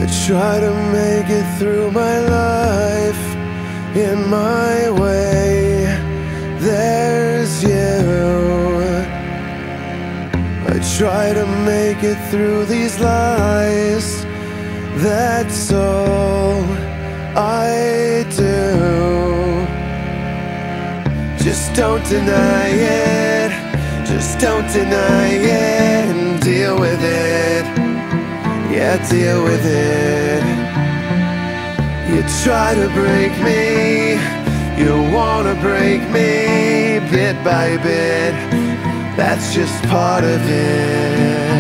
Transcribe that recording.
I try to make it through my life in my way. There's you. I try to make it through these lies. That's all I do. Just don't deny it. Just don't deny it, and deal with it. Yeah, deal with it. You try to break me, you wanna break me bit by bit. That's just part of it.